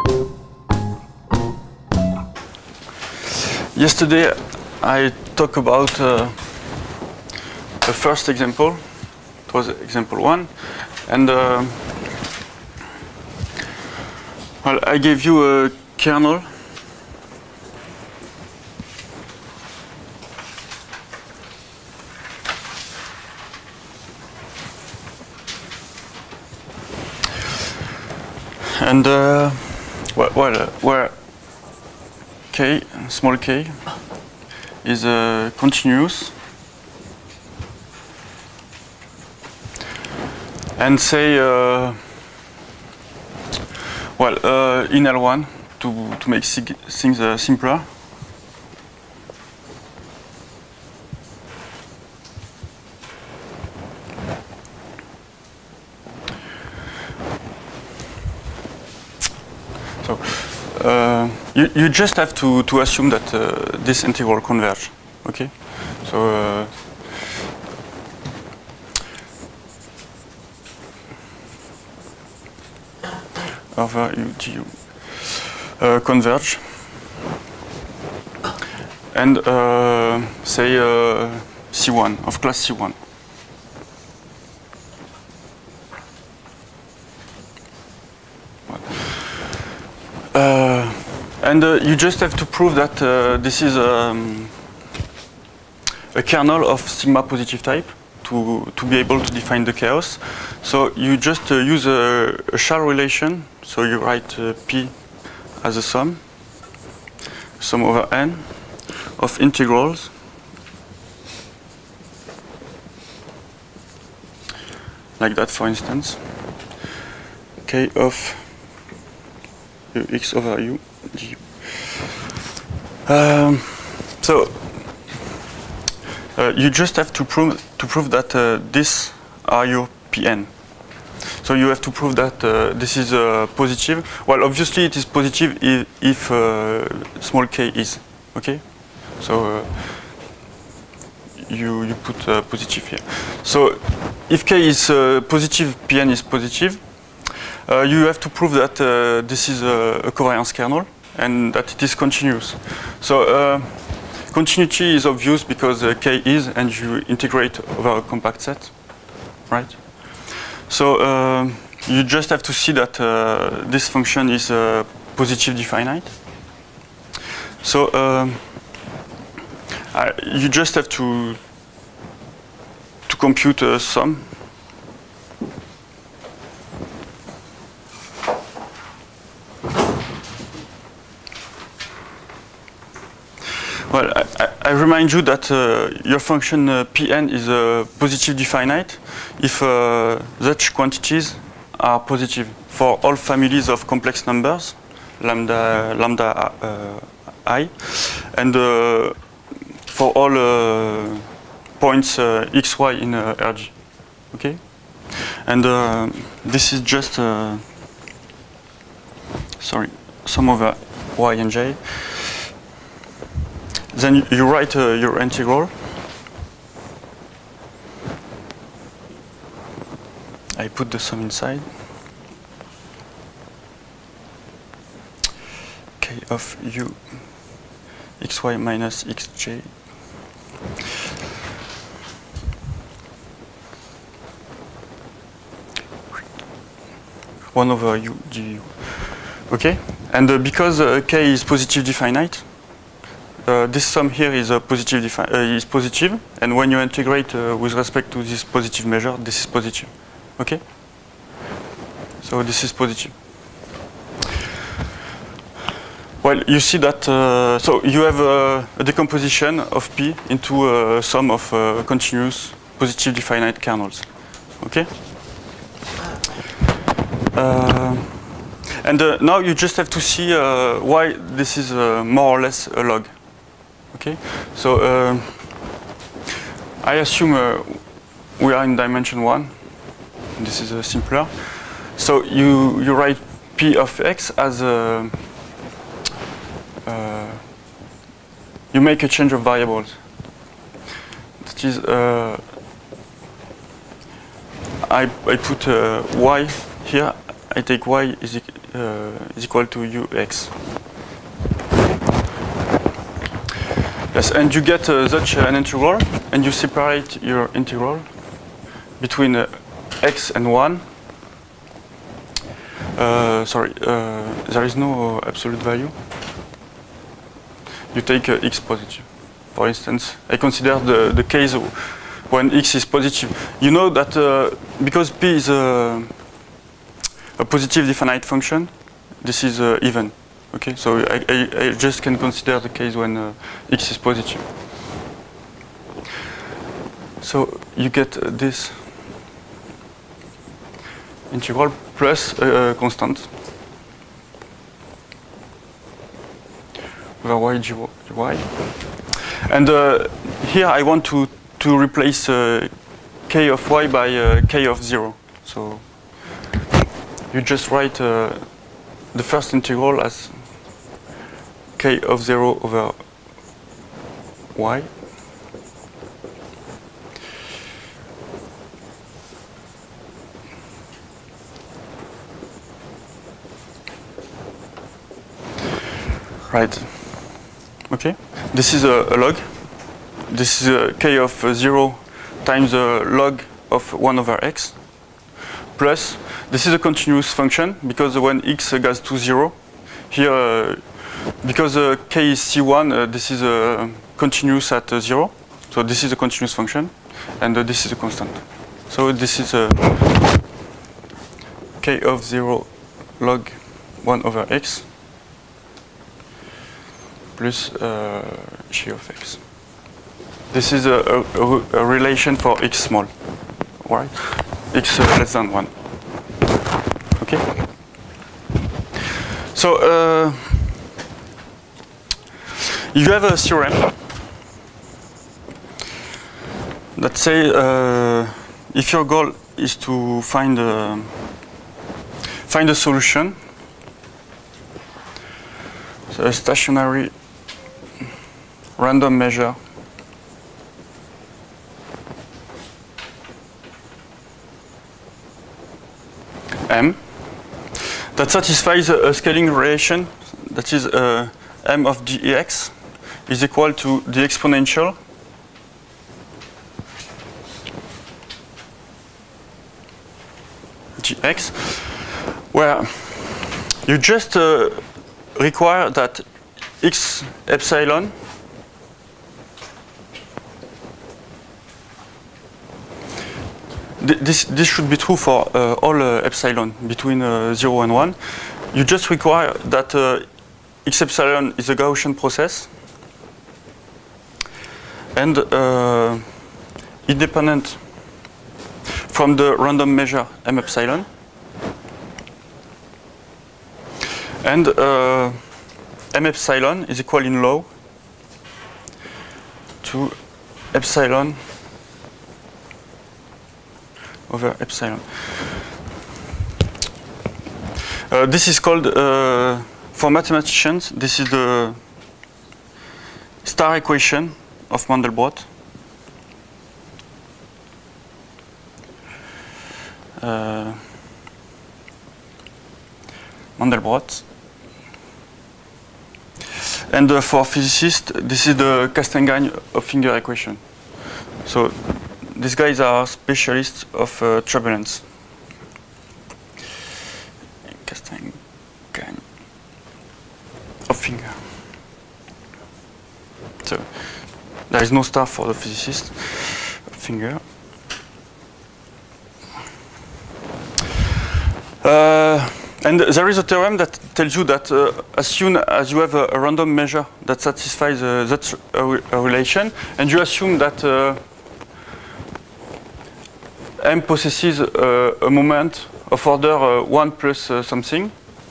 Yesterday I talked about the first example. It was example 1, and well, I gave you a kernel and where k, small k, is continuous, and say, in L1, to make things simpler, so you just have to assume that this integral converge. Okay, so over u du converge, and say C1 of class C1. And you just have to prove that this is a kernel of sigma positive type to be able to define the chaos. So you just use a shell relation. So you write P as a sum over n of integrals like that, for instance, k of x over u du. So you just have to prove that these are your Pn. So you have to prove that this is positive. Well, obviously it is positive if small k is. Okay. So you put positive here. So if k is positive, Pn is positive. You have to prove that this is a covariance kernel and that it is continuous. So continuity is obvious because k is, and you integrate over a compact set, right? So you just have to see that this function is positive definite. So you just have to compute a sum. Well, I remind you that your function Pn is positive definite if such quantities are positive for all families of complex numbers, lambda I, and for all points x, y in Rg. Okay, and this is just sum over y and j. Then you write your integral. I put the sum inside. K of u xy minus xj. One over u du. Okay, and because k is positive definite, this sum here is positive, and when you integrate with respect to this positive measure, this is positive. Okay? So this is positive. Well, you see that, so you have a decomposition of P into a sum of continuous positive definite kernels. Okay? And now you just have to see why this is more or less a log. Okay, so I assume we are in dimension 1. This is simpler. So you write P of x as you make a change of variables. That is, I put y here. I take y is is equal to ux. Yes, and you get such an integral, and you separate your integral between x and 1. Sorry, there is no absolute value. You take x positive. For instance, I consider the case when x is positive. You know that because p is a positive definite function, this is even. Okay, so I just can consider the case when x is positive. So you get this integral plus constant over y gy. And here I want to replace k of y by k of 0. So you just write the first integral as k of 0 over y. Right. Okay. This is a log. This is k of 0 times the log of 1 over x. Plus, this is a continuous function because when x goes to 0, here, because k is c1, this is continuous at 0. So this is a continuous function, and this is a constant. So this is k of 0 log 1 over x plus g of x. This is a relation for x small, right? X less than 1. Okay. So you have a theorem that say if your goal is to find a solution, so a stationary random measure m that satisfies a scaling relation, that is m of gx is equal to the exponential gx, where you just require that x epsilon this should be true for all epsilon between 0 and 1. You just require that x epsilon is a Gaussian process and independent from the random measure m epsilon, and m epsilon is equal in law to epsilon over epsilon. This is called, for mathematicians, this is the star equation of Mandelbrot. Mandelbrot. And for physicists, this is the Castaingin-Hopfinger equation. So these guys are specialists of turbulence. Castaingin-Hopfinger. So there is no star for the physicist. Hopfinger. And there is a theorem that tells you that as soon as you have a random measure that satisfies that relation, and you assume that M possesses a moment of order 1 plus something.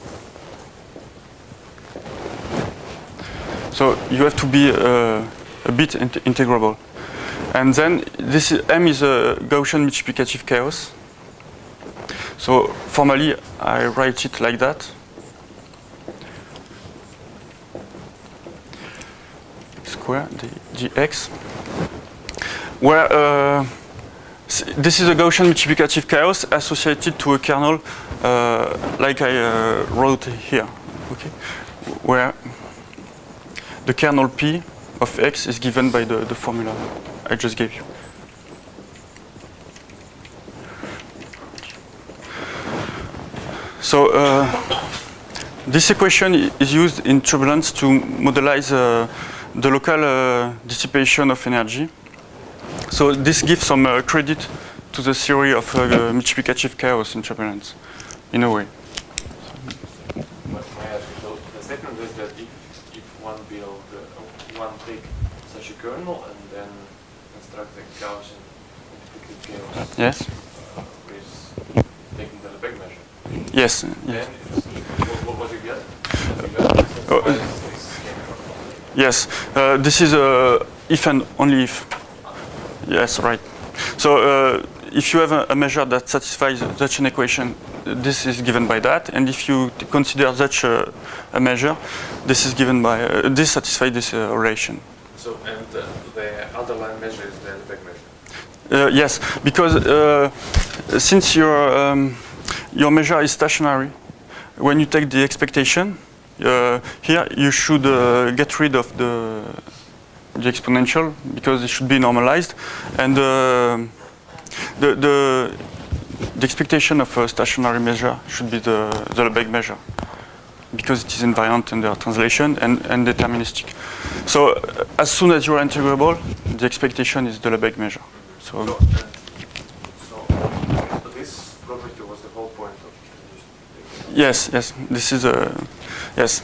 So you have to be a bit integrable. And then this M is a Gaussian multiplicative chaos. So formally, I write it like that. Square dx, where this is a Gaussian multiplicative chaos associated to a kernel like I wrote here, okay, where the kernel P of X is given by the formula I just gave you. So this equation is used in turbulence to modelize the local dissipation of energy. So this gives some credit to the theory of multiplicative chaos in turbulence, in a way. May I ask you, so the statement is that if one take such a kernel and then construct a Gaussian multiplicative chaos, Yes. With taking the Lebesgue measure. Yes. Then Yes. what you get? Yes. This is if and only if. Yes, right. So if you have a measure that satisfies such an equation, this is given by that, and if you consider such a measure, this is given by this satisfies this relation. So and the underlying measure is the Lebesgue measure. Yes, because since your measure is stationary, when you take the expectation, here you should get rid of the exponential because it should be normalized, and the expectation of a stationary measure should be the Lebesgue measure because it is invariant under translation and deterministic. So as soon as you are integrable, the expectation is the Lebesgue measure. So this property was the whole point of this. yes, yes, this is a yes.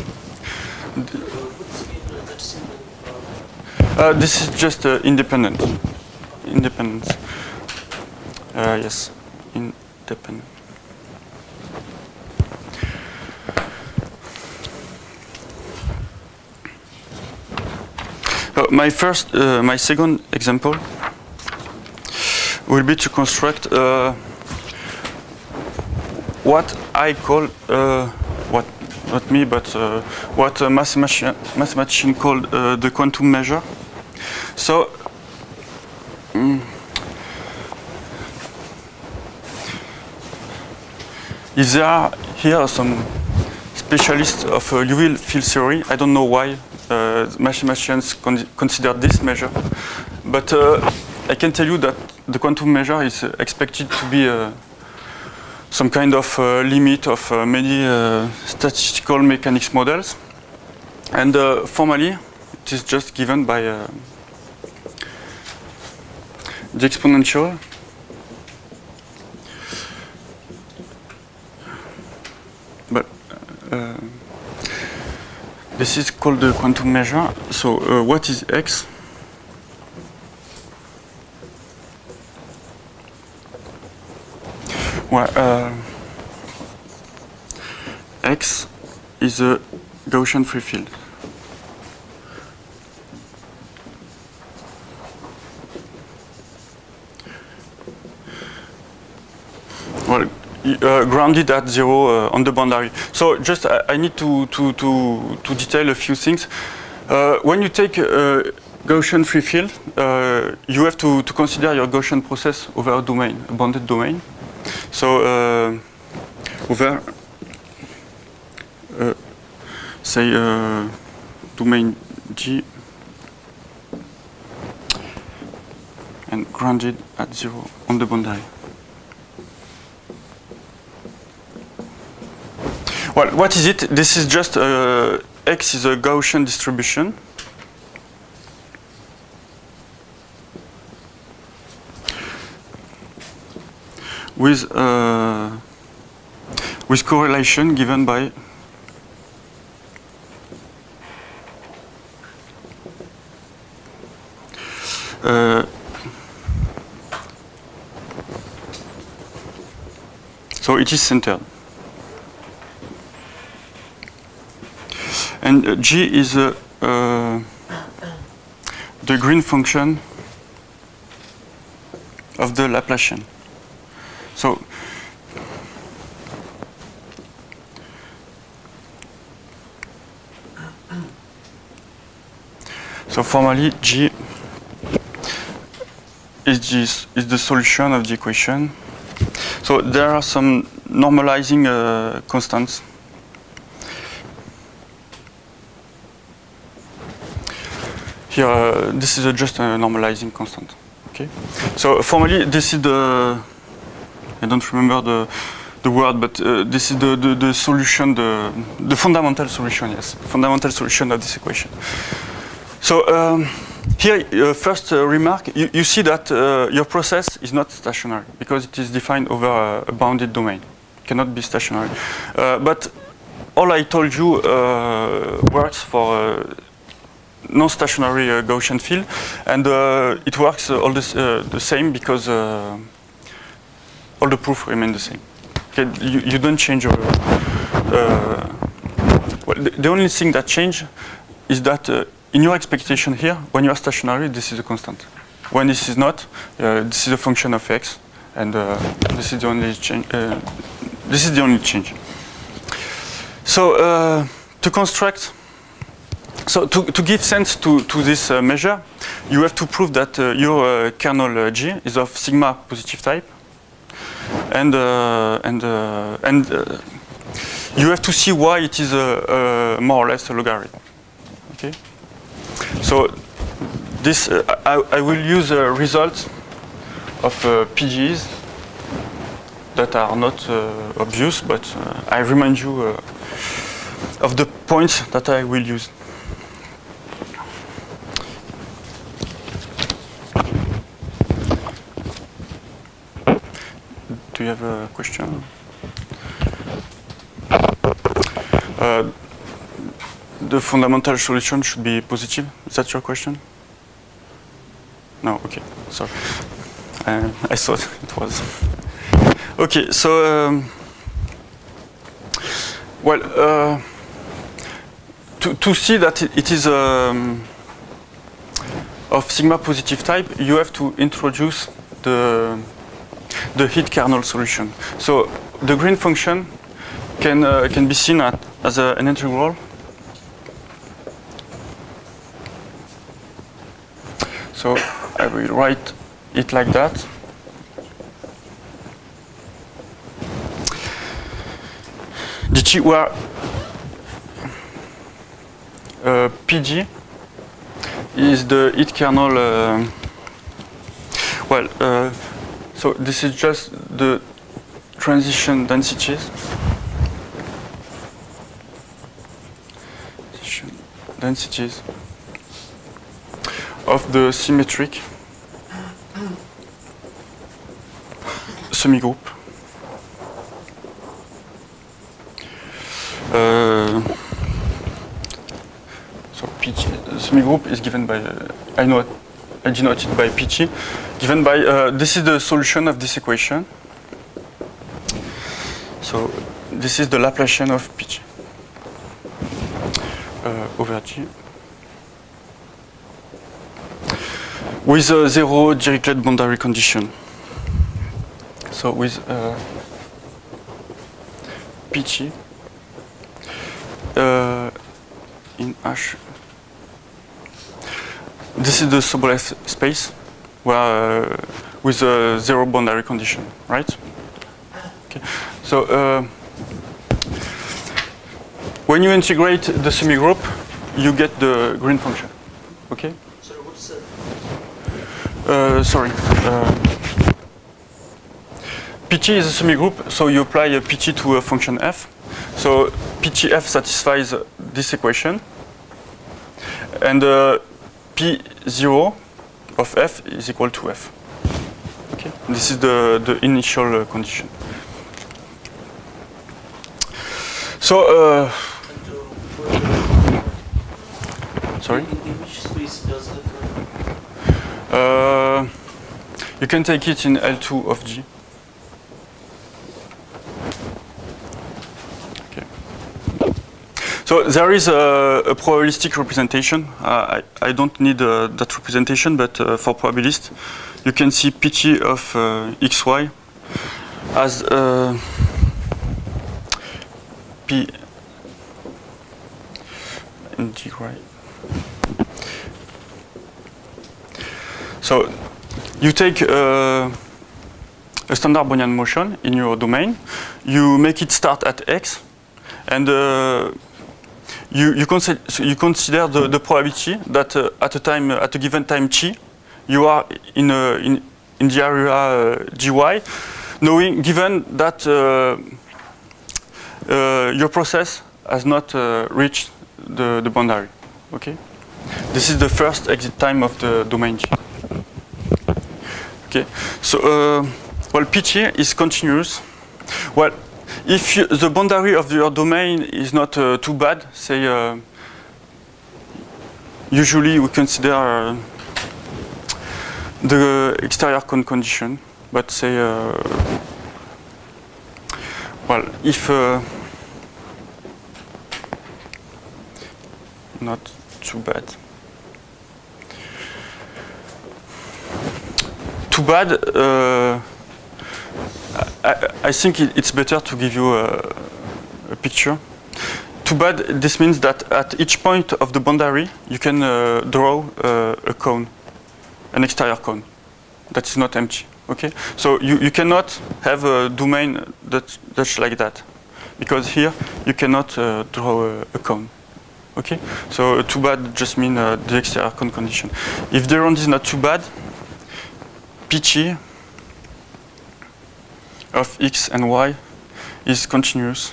This is just independent. Independence. Yes, independent. My second example will be to construct what I call not me, but what a mathematician called the quantum measure. So if there are here some specialists of UV field theory, I don't know why mathematicians consider this measure, but I can tell you that the quantum measure is expected to be some kind of limit of many statistical mechanics models, and formally it is just given by the exponential but this is called the quantum measure. So what is X? Well, X is a Gaussian free field. Well, grounded at 0 on the boundary. So just I need to detail a few things. When you take a Gaussian free field, you have to consider your Gaussian process over a domain, a bounded domain. So over, say, domain G and grounded at 0 on the boundary. Well, what is it? This is just X is a Gaussian distribution. With correlation given by so it is centered. And G is the green function of the Laplacian. So formally G is the solution of the equation. So there are some normalizing constants. Here, this is just a normalizing constant. Okay. So formally, this is the, I don't remember the word, but this is the solution, the fundamental solution. Yes, fundamental solution of this equation. So here, first remark, you see that your process is not stationary because it is defined over a bounded domain. It cannot be stationary. But all I told you works for non-stationary Gaussian field, and it works all the same because all the proof remain the same. Okay, you don't change your. Well, the only thing that change is that in your expectation here, when you are stationary, this is a constant. When this is not, this is a function of x, and this is the only change. This is the only change. So to construct. So to give sense to this measure, you have to prove that your kernel G is of sigma positive type, and you have to see why it is more or less a logarithm. Okay. So this I will use results of PGs that are not obvious, but I remind you of the points that I will use. Do you have a question? The fundamental solution should be positive. Is that your question? No. Okay. Sorry. I thought it was. Okay. So, well, to see that it is of sigma positive type, you have to introduce the heat kernel solution. So the green function can be seen as an integral. So I will write it like that. dt where PG is the heat kernel. So this is just the transition densities. Densities of the symmetric semigroup. So PG, the semigroup is given by I denote it by PG, given by this is the solution of this equation. So this is the Laplacian of PG over G with a zero Dirichlet boundary condition. So with PG in H. This is the Sobolev space where with a zero boundary condition, right? Okay. So when you integrate the semigroup, you get the green function. Okay. Sorry, what's that? Sorry. Pt is a semigroup, so you apply a Pt to a function f. So Ptf satisfies this equation, and P0 of f is equal to f. Okay. This is the initial condition. So sorry? In which space does that? You can take it in L2 of G. Okay. So there is a probabilistic representation. I don't need that representation, but for probabilist, you can see Pt of xy as P integrate. So you take a standard Brownian motion in your domain. you make it start at x, and you consider the probability that at a given time t, you are in the area gy, given that your process has not reached the boundary. Okay, this is the first exit time of the domain G. Okay, so well, Pt is continuous. Well, if the boundary of your domain is not too bad, say usually we consider the exterior cone condition, but say well, if not too bad. Too bad. I think it's better to give you a picture. Too bad. This means that at each point of the boundary, you can draw a cone, an exterior cone that is not empty. Okay. So you cannot have a domain that's like that, because here you cannot draw a cone. Okay. So too bad just means the exterior cone condition. If the round is not too bad, Pt of x and y is continuous.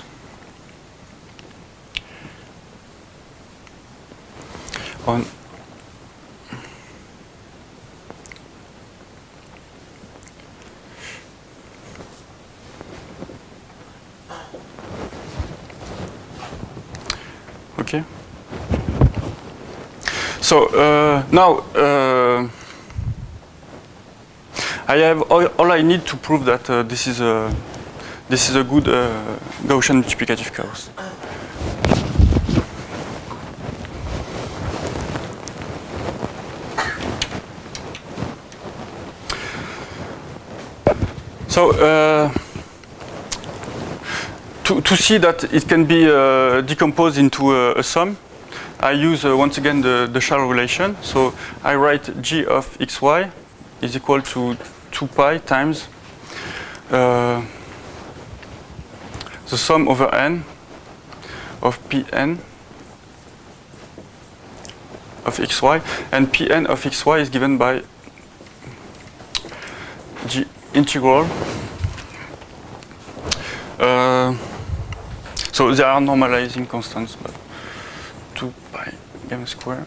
On okay. So now I have all I need to prove that this is a good Gaussian multiplicative chaos. So to see that it can be decomposed into a sum, I use once again the Shell relation. So I write g of xy is equal to 2 pi times the sum over n of Pn of xy, and Pn of xy is given by g integral. So they are normalizing constants, but 2 pi gamma square.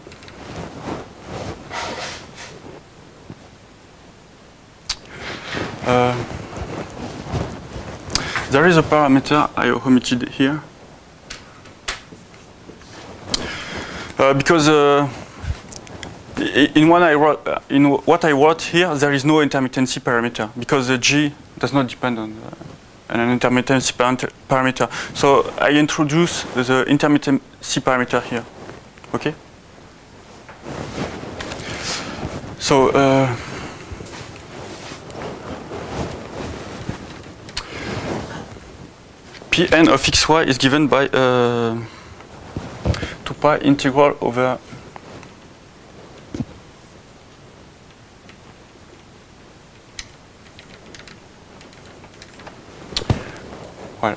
There is a parameter I omitted here because in what I wrote here there is no intermittency parameter, because the G does not depend on an intermittency parameter. So I introduce the intermittency parameter here. Okay. So Pn of xy is given by 2 pi integral over well,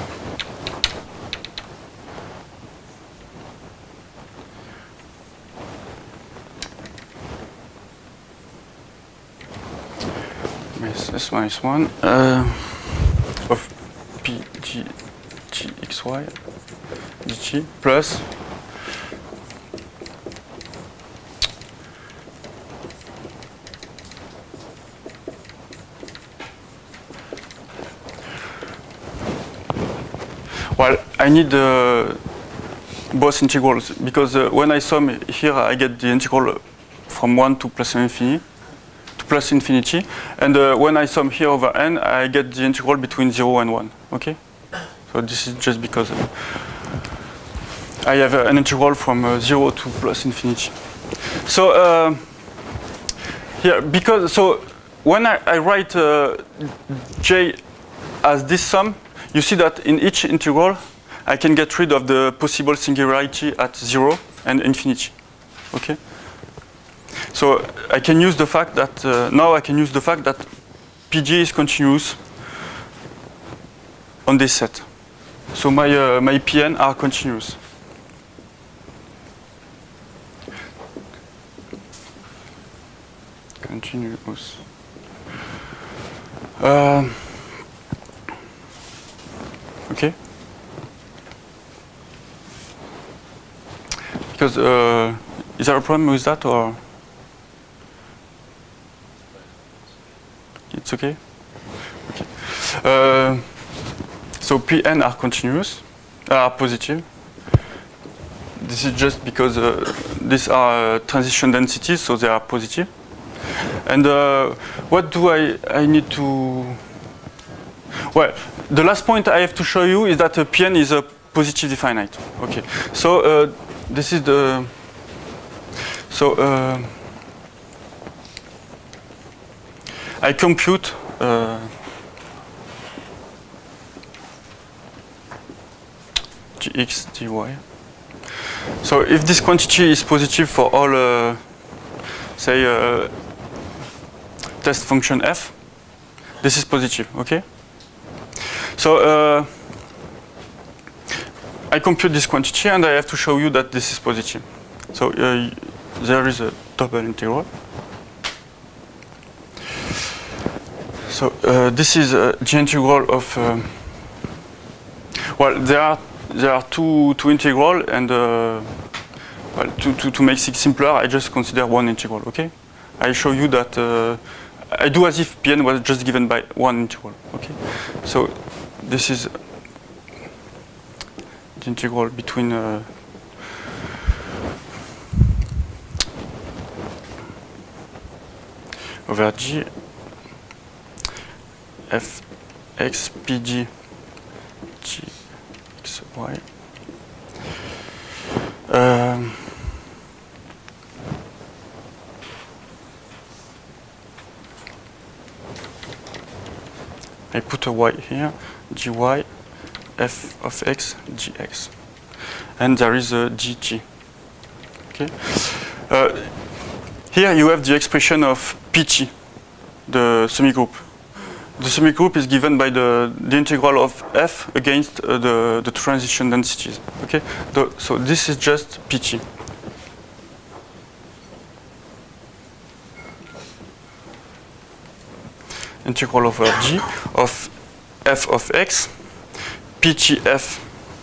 s minus 1 of Pg gxy dt plus well, I need both integrals, because when I sum here I get the integral from 1 to plus infinity, and when I sum here over n I get the integral between 0 and 1. Okay. So this is just because I have an integral from 0 to plus infinity. So here, because so when I write j as this sum, you see that in each integral I can get rid of the possible singularity at 0 and infinity. Okay. So I can use the fact that now I can use the fact that Pg is continuous on this set. So my Pn are continuous. Continuous. Okay. Because is there a problem with that, or it's okay? Okay. So Pn are continuous, are positive. This is just because these are transition densities, so they are positive. And what do I need to? Well, the last point I have to show you is that Pn is a positively finite. Okay. So this is the. So I compute. Gx dy. So if this quantity is positive for all, say, test function f, this is positive, okay? So I compute this quantity and I have to show you that this is positive. So there is a double integral. So this is the integral of, well, there are two integral, and well, to make it simpler, I just consider one integral. Okay, I show you that I do as if Pn was just given by one integral. Okay, so this is the integral between over G f x pg g x y. I put a y here, gy f of x gx, and there is a gt. Okay. Here you have the expression of pt, the semigroup. The semigroup is given by the integral of f against the transition densities. Okay, so this is just pt. Integral over g of f of x, pt f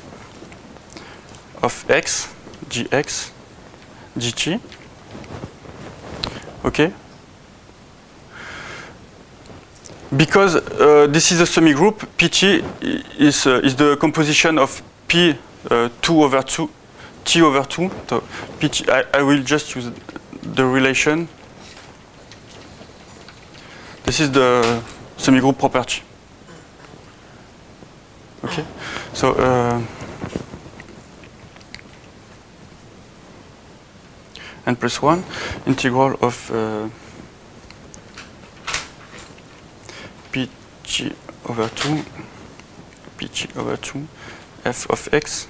of x, gx, gt. Okay. Because this is a semigroup, pt is the composition of p 2 over 2, t over 2. So pt, I will just use the relation. This is the semigroup property. Okay, so n plus 1 integral of pt over 2 pt over 2 f of x.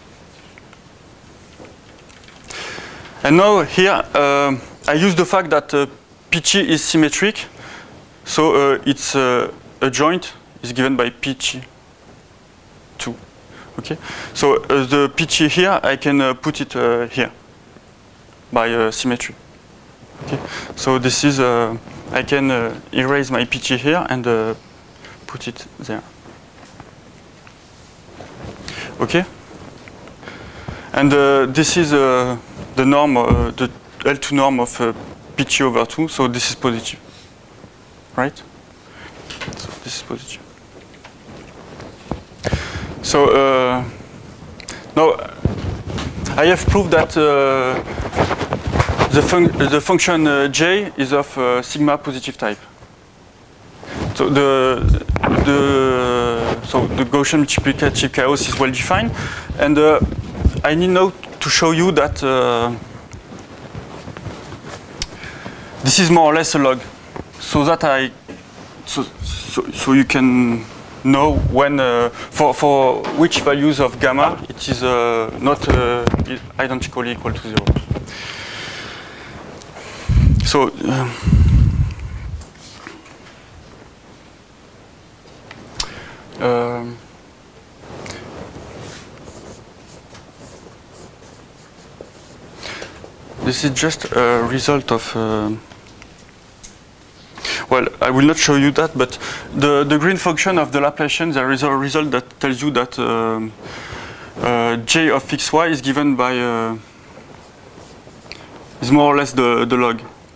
And now here I use the fact that pt is symmetric, so it's a joint is given by pt2. Okay, so the pt here I can put it here by symmetry. Okay, so this is I can erase my pt here and put it there. Okay, and this is the norm, the L2 norm of pt over 2. So this is positive, right? So this is positive. So now I have proved that the function j is of sigma positive type. So the Gaussian multiplicative chaos is well defined, and I need now to show you that this is more or less a log, so that so you can know when for which values of gamma it is not identically equal to 0. So This is just a result of. Well, I will not show you that, but the green function of the Laplacian, there is a result that tells you that j of xy is given by is more or less the log.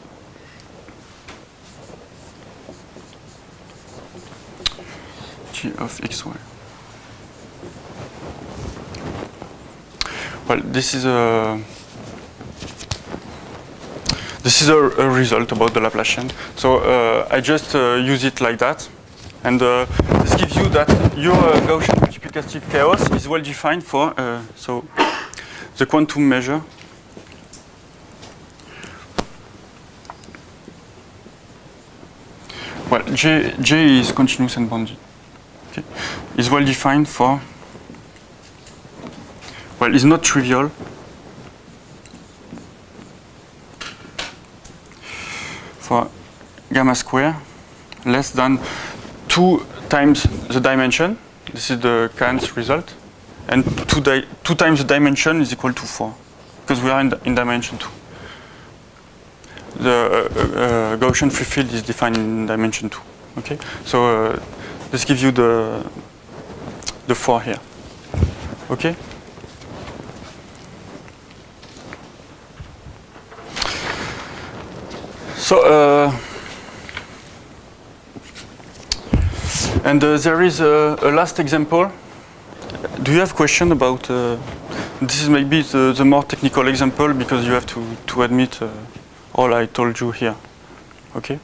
G of xy. Well, this is a result about the Laplacian. So I just use it like that, and this gives you that your Gaussian multiplicative chaos is well defined for so the quantum measure. Well, J is continuous and bounded. Okay, is well defined for. Well, it's not trivial. For gamma square less than 2 times the dimension. This is the Kahn's result. And 2 times the dimension is equal to 4, because we are in dimension 2. The Gaussian free field is defined in dimension 2. Okay, so this gives you the 4 here. Okay. So, and there is a last example. Do you have question about? This is maybe the more technical example, because you have to admit all I told you here. Okay.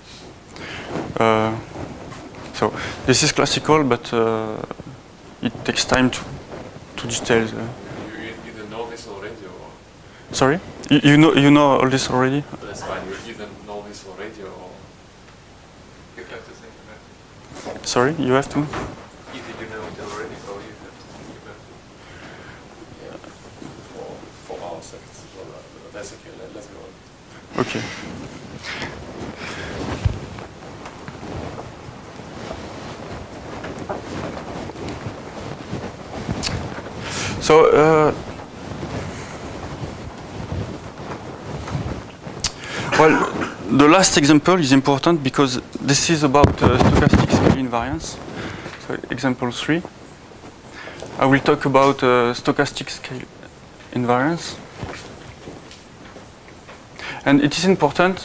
So this is classical, but it takes time to detail. You either know this already, or sorry, you know all this already. that's fine. You either know this already, or you have to think about it. Sorry, you have to. Either you know it already, or you have to think about it. Yeah, for our sections, well, that's okay. Let's go on. Okay. So well, the last example is important because this is about stochastic scale invariance. So example 3. I will talk about stochastic scale invariance. And it is important,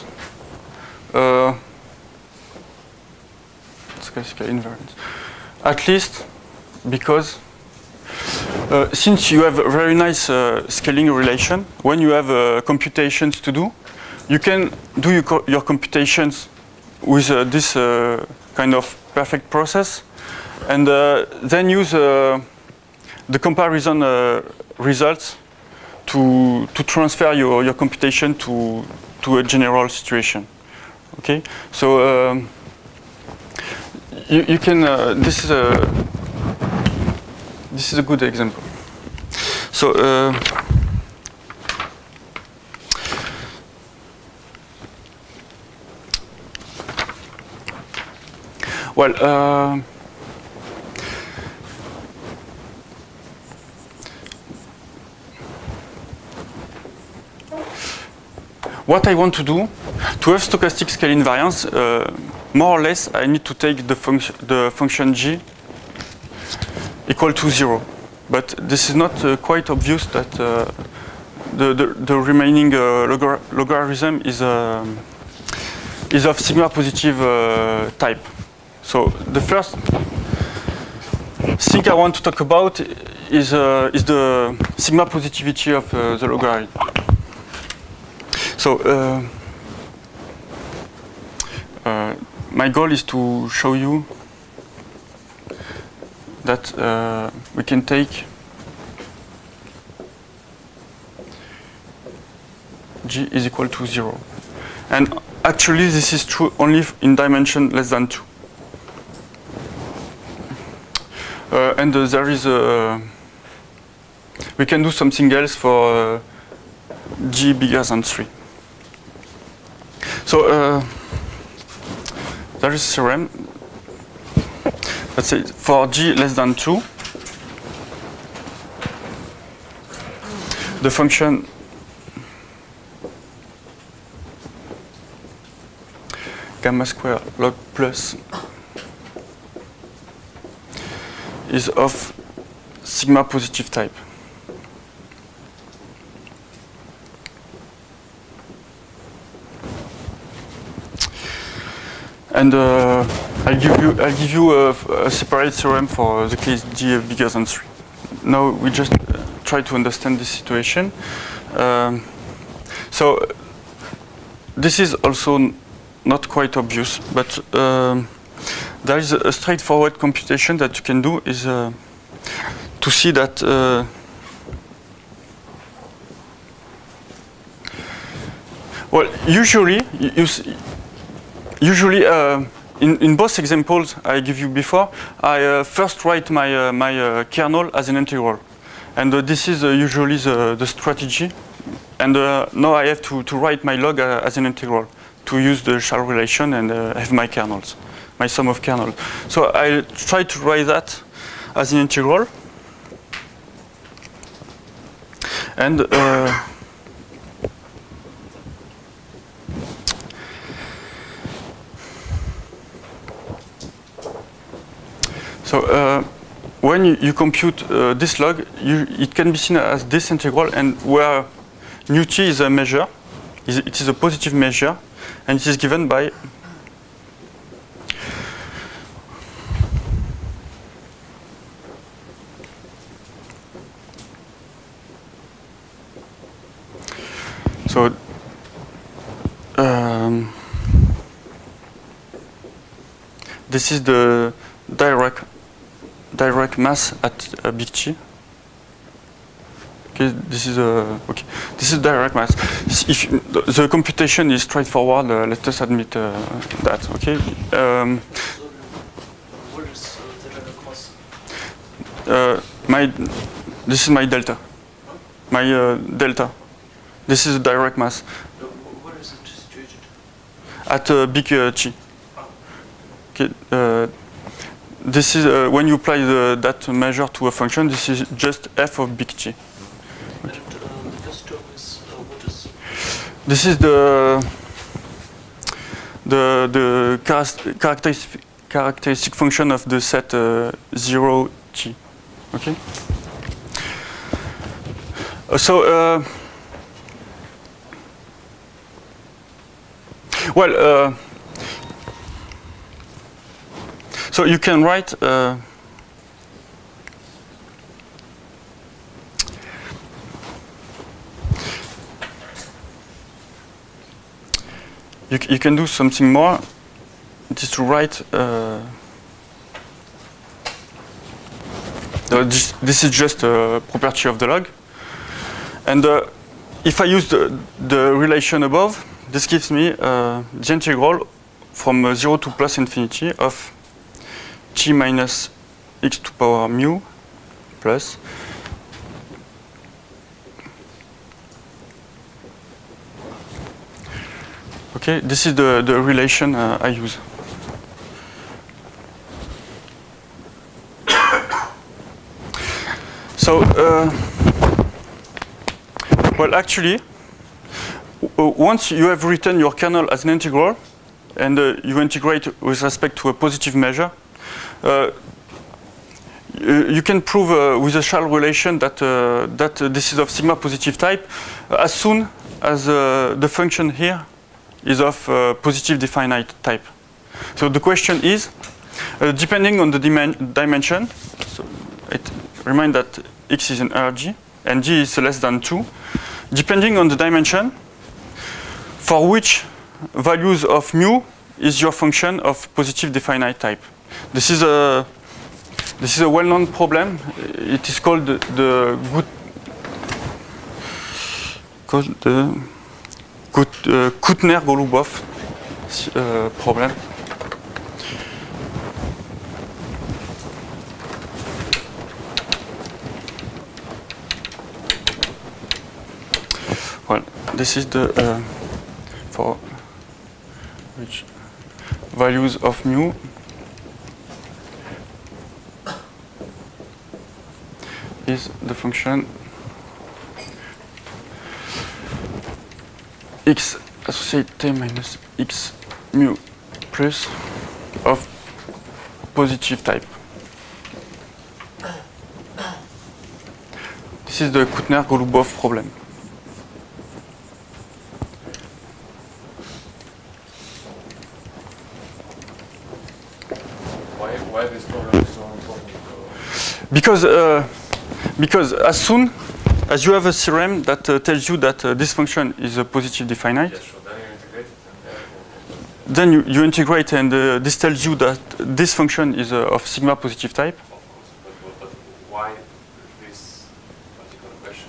stochastic scale invariance, at least because since you have a very nice scaling relation, when you have computations to do, you can do your computations with this kind of perfect process, and then use the comparison results to transfer your computation to a general situation. Okay, so you can. This is a good example. So well, what I want to do to have stochastic scale invariance, more or less, I need to take the function g equal to 0. But this is not quite obvious that the remaining logarithm is of sigma positive type. So the first thing I want to talk about is the sigma positivity of the logarithm. So my goal is to show you that we can take g is equal to 0. And actually this is true only in dimension less than 2. And there is we can do something else for g bigger than 3. So there is a theorem. Let's say for g less than 2, the function gamma square log plus is of sigma positive type. And I'll give you a separate theorem for the case d bigger than 3. Now we just try to understand this situation. So this is also not quite obvious, but there is a straightforward computation that you can do is to see that well, usually in both examples I give you before, I first write my kernel as an integral, and this is usually the strategy. And now I have to write my log as an integral to use the shell relation and have my kernels, my sum of kernels. So I try to write that as an integral, and so when you compute this log, it can be seen as this integral, and where nu t is a measure, it is a positive measure, and it is given by so this is the direct mass at big T. Okay, this is this is direct mass. If the computation is straightforward, let us admit that. Okay. What is the direct mass? This is my delta. My delta. This is the direct mass. Where is it situated? At big T. Okay. This is when you apply that measure to a function. This is just f of big T. And the first term is what is? This is the characteristic function of the set 0 T. Okay. So well. So you can write you can do something more. It is to write this is just a property of the log, and if I use the relation above, this gives me the integral from 0 to plus infinity of t minus x to power mu plus okay, this is the relation I use. So well, actually once you have written your kernel as an integral and you integrate with respect to a positive measure, you can prove with a shell relation that this is of sigma positive type as soon as the function here is of positive definite type. So the question is, depending on the dimension, so remind that x is an RG and g is less than 2, depending on the dimension, for which values of mu is your function of positive definite type. This is a well-known problem. It is called the Kuttner-Golubov problem. Well, this is the for which values of mu is the function x associated t minus x mu plus of positive type. This is the Kuttner-Golubov problem. Why this problem is so important? Because as soon as you have a theorem that tells you that this function is a positive definite, Yes, sure. Then you integrate it and everything. then you integrate, and this tells you that this function is of sigma positive type. Of course, but why this particular question?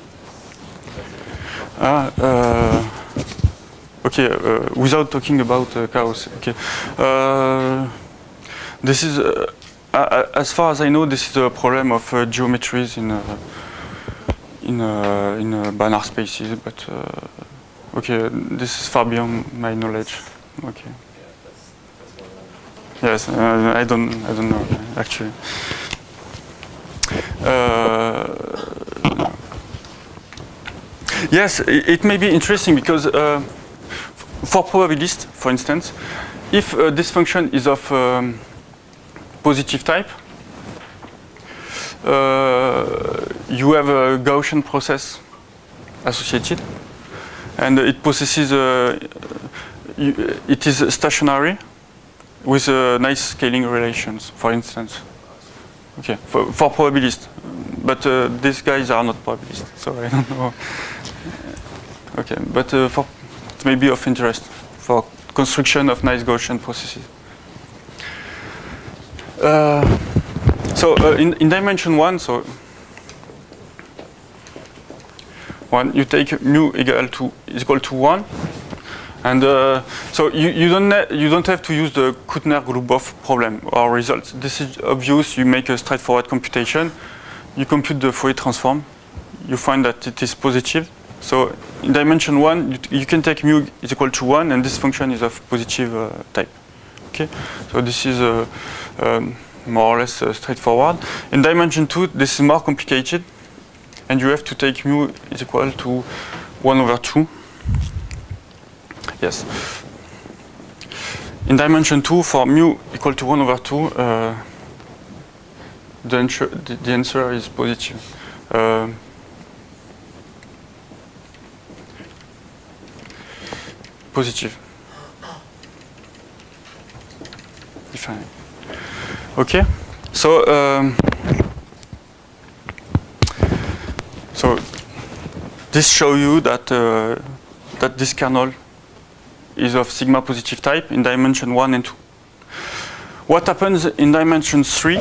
Okay, without talking about chaos. Okay, this is, as far as I know, this is a problem of geometries in Banach spaces. But okay, this is far beyond my knowledge. Okay. Yeah, that's what Yes, I don't know actually. Yes, it may be interesting because for probabilist, for instance, if this function is of positive type, you have a Gaussian process associated, and it possesses it is stationary with nice scaling relations, for instance. Okay, for probabilists, but these guys are not probabilists, so I don't know. Okay, but for it may be of interest for construction of nice Gaussian processes. In dimension 1, so 1, you take mu is equal to 1, and so you don't have to use the Kuttner-Golubov problem or results. This is obvious. You make a straightforward computation. You compute the Fourier transform. You find that it is positive. So in dimension 1, you can take mu is equal to 1, and this function is of positive type. Okay, so this is more or less straightforward. In dimension 2, this is more complicated, and you have to take mu is equal to 1 over 2. Yes. In dimension 2, for mu equal to 1 over 2, the answer is positive. Positive. Definite. Okay. So this shows you that that this kernel is of sigma positive type in dimension 1 and 2. What happens in dimension 3?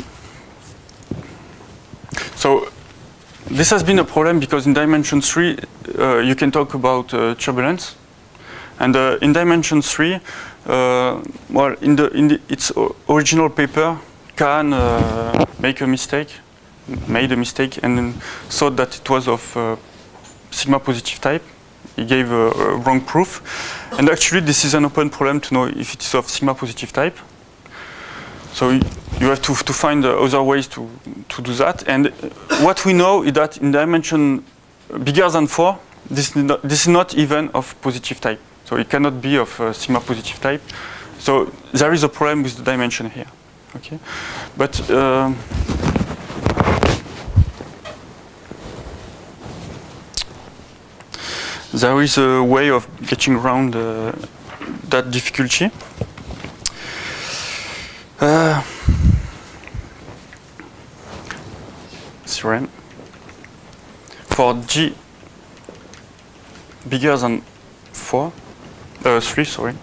So this has been a problem because in dimension 3 you can talk about turbulence, and in dimension 3, well, in its original paper, Kahn made a mistake, and then thought that it was of sigma positive type. He gave a wrong proof, and actually this is an open problem to know if it is of sigma positive type. So you have to find other ways to do that. And what we know is that in dimension bigger than 4, this is not even of positive type. So it cannot be of sigma positive type. So there is a problem with the dimension here. Okay, but there is a way of getting around that difficulty. Theorem for G bigger than 3, sorry.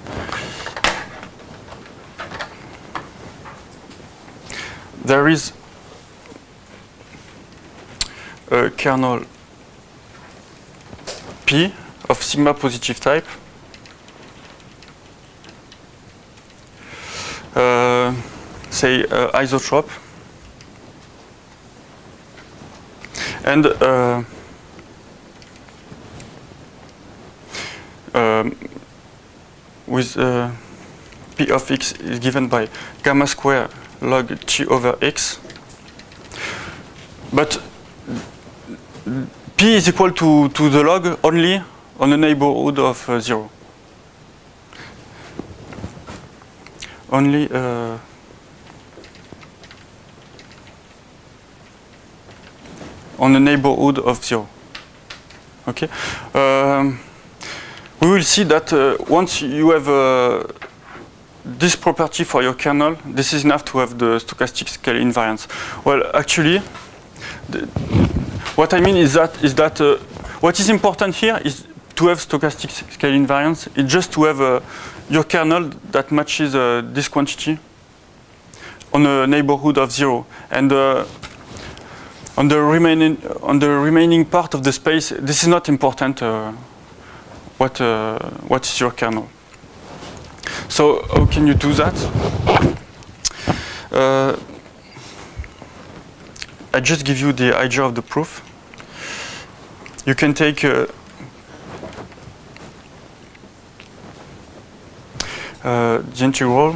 There is a kernel P of sigma positive type, say isotrope, and with P of x is given by gamma square log T over x, but P is equal to the log only on the neighborhood of 0. only on the neighborhood of 0. Okay. We will see that once you have this property for your kernel, this is enough to have the stochastic scale invariance. Well, actually, what I mean is that what is important here is to have stochastic scale invariance. It's just to have your kernel that matches this quantity on a neighborhood of 0, and on the remaining part of the space, this is not important. What is your kernel? So how can you do that? I just give you the idea of the proof. You can take the integral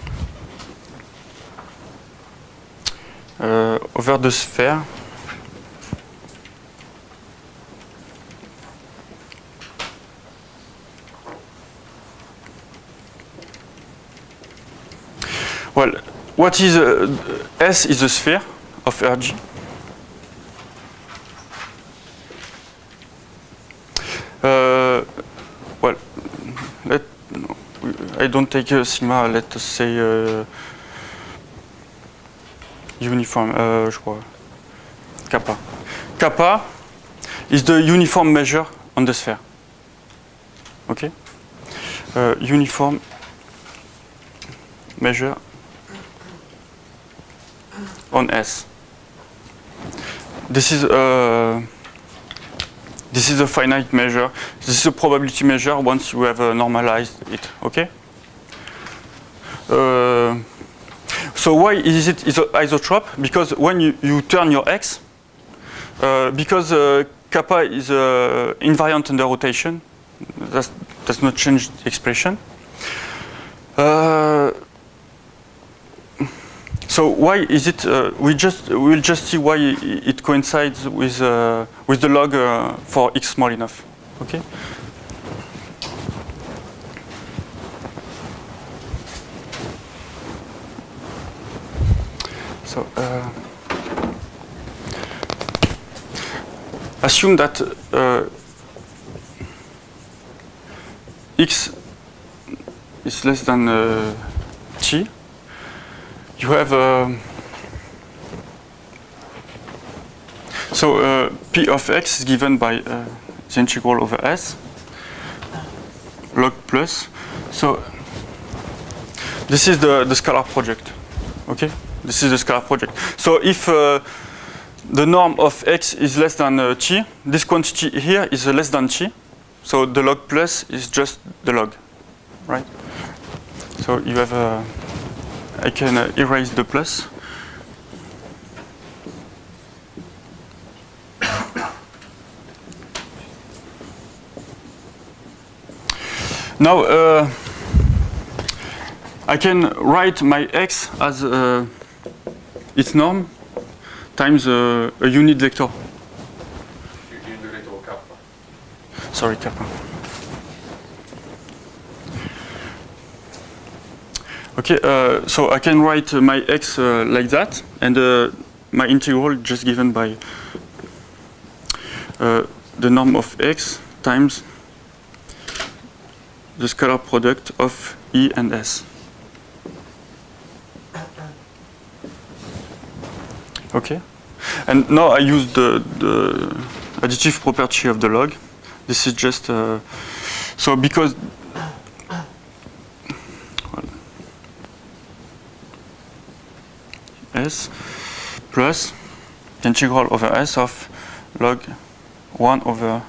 over the sphere well, what is S is a sphere of Rg. Well, I don't take sigma. Let us say uniform. Je crois kappa. Kappa is the uniform measure on the sphere. Okay. Uniform measure on S. This is a finite measure. This is a probability measure once you have normalized it. Okay. So why is it isotrope? Because when you turn your X, because kappa is invariant under rotation, that does not change the expression. So why is it? We'll just see why it coincides with the log for x small enough. Okay. So assume that x is less than t. You have so p of x is given by the integral over s log plus. So this is the scalar project. Okay, this is the scalar project. So if the norm of x is less than t, this quantity here is less than t. So the log plus is just the log, right? So you have I can erase the plus. Now I can write my x as its norm times a unit vector. Unit vector kappa. Sorry, kappa. Okay, so I can write my x like that, and my integral just given by the norm of x times the scalar product of E and S. Okay, and now I use the additive property of the log. This is just so because S plus integral over S of log 1 over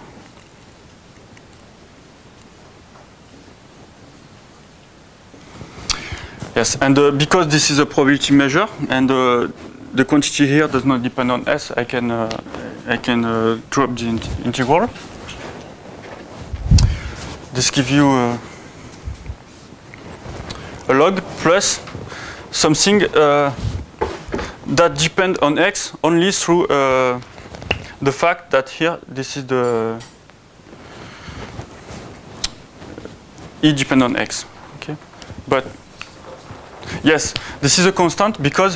yes, and because this is a probability measure and the quantity here does not depend on S, I can drop the integral. This gives you a log plus something that depends on X only through the fact that here this is the E depend on X. Okay, but Yes, this is a constant because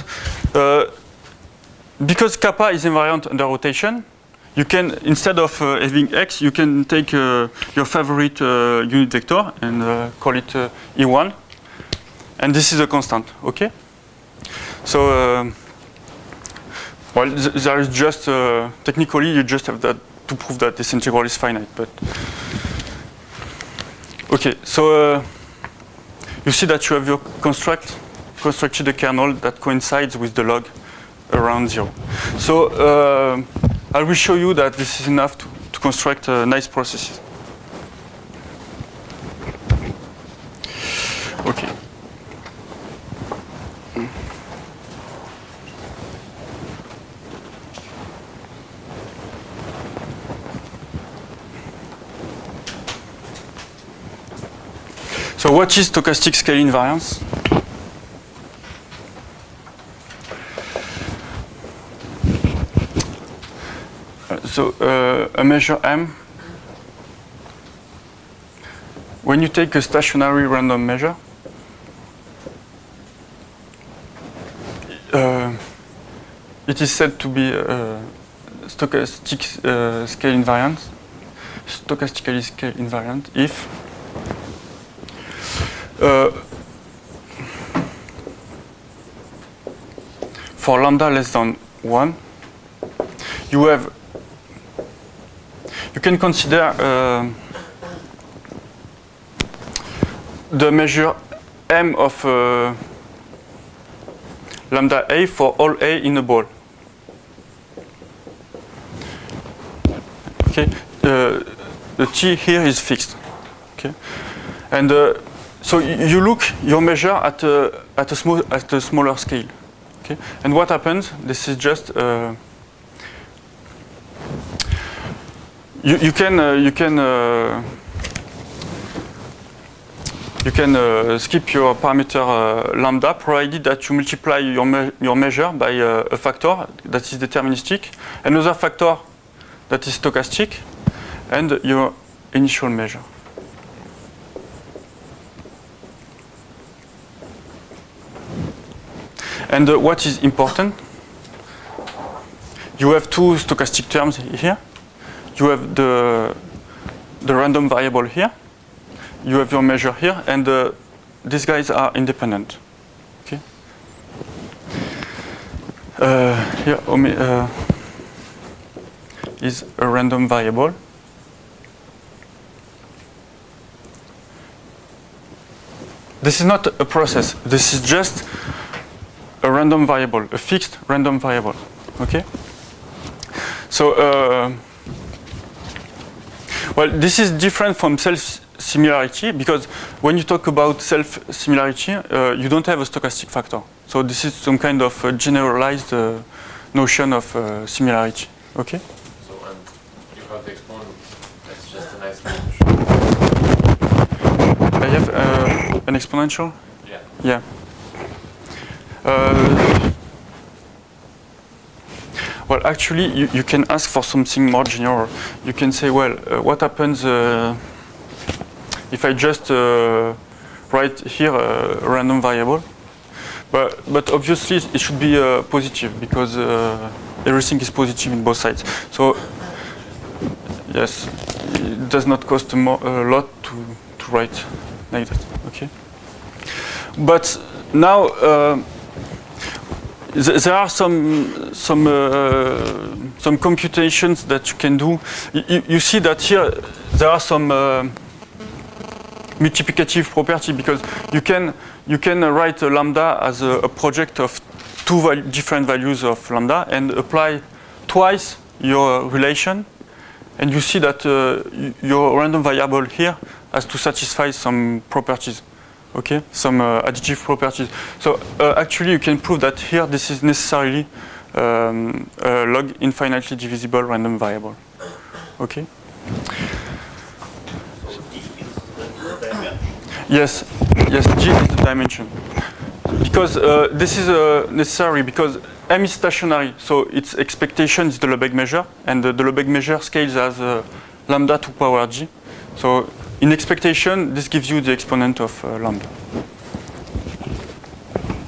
kappa is invariant under rotation. You can, instead of having x, you can take your favorite unit vector and call it E1. And this is a constant, okay? So, well, there is just, technically, you just have that to prove that this integral is finite, but. Okay, so you see that you have your constructed a kernel that coincides with the log around 0. So, I will show you that this is enough to construct nice processes. Okay. So what is stochastic scale invariance? So a measure M, when you take a stationary random measure, it is said to be stochastic scale invariant, stochastically scale invariant if for lambda less than 1, you can consider the measure M of lambda A for all A in a ball. Okay, the T here is fixed. Okay, and so you look your measure at a smaller scale. Okay, and what happens? This is just you can skip your parameter lambda, provided that you multiply your measure by a factor that is deterministic, another factor that is stochastic, and your initial measure. And what is important, you have two stochastic terms here. You have the random variable here. You have your measure here, and these guys are independent. Okay. Here is a random variable. This is not a process. This is just a random variable, a fixed random variable. Okay. So. Well, this is different from self-similarity because when you talk about self-similarity, you don't have a stochastic factor. So this is some kind of generalized notion of similarity. Okay? So, and you have the exponent, that's just a nice function. I have an exponential? Yeah. Yeah. Well, actually, you can ask for something more general. You can say, well, what happens if I just write here a random variable? But obviously, it should be positive because everything is positive in both sides. So, yes, it does not cost a lot to write like that. Okay. But now. There are some computations that you can do. You see that here there are some multiplicative property because you can write a lambda as a project of two different values of lambda and apply twice your relation, and you see that your random variable here has to satisfy some properties. Okay, some additive properties. So actually, you can prove that here this is necessarily a log infinitely divisible random variable. Okay. So D is the dimension. Yes, G is the dimension. Because this is necessary because M is stationary, so its expectation is the Lebesgue measure, and the Lebesgue measure scales as lambda to power G. So in expectation, this gives you the exponent of lambda.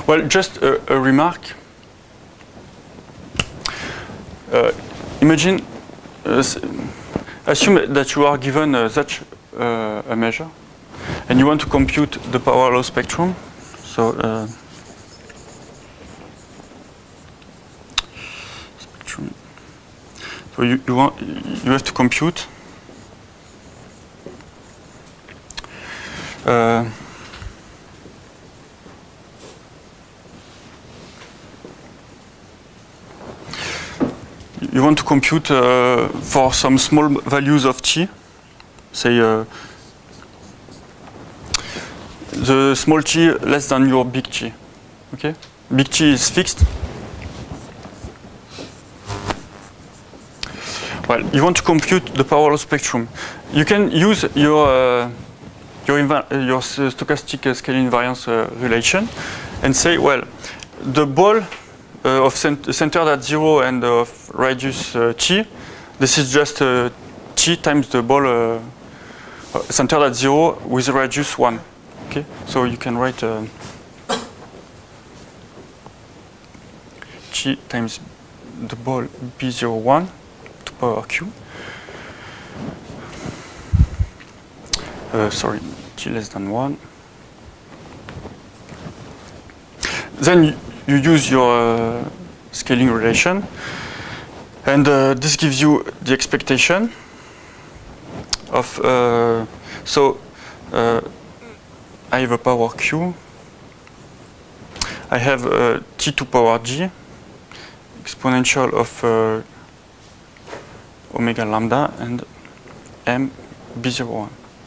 Well, just a remark. Imagine, assume that you are given such a measure, and you want to compute the power law spectrum. So, spectrum. So you have to compute. You want to compute for some small values of t, say the small t less than your big T. Okay, big T is fixed. Well, you want to compute the power law spectrum. You can use your stochastic scaling invariance relation and say, well, the ball of centered at 0 and of radius t, this is just t times the ball centered at 0 with radius 1. Okay, so you can write t times the ball b01 to power q. Sorry, t less than 1. Then you use your scaling relation, and this gives you the expectation of I have a power q, I have t to power g, exponential of omega lambda, and m b01.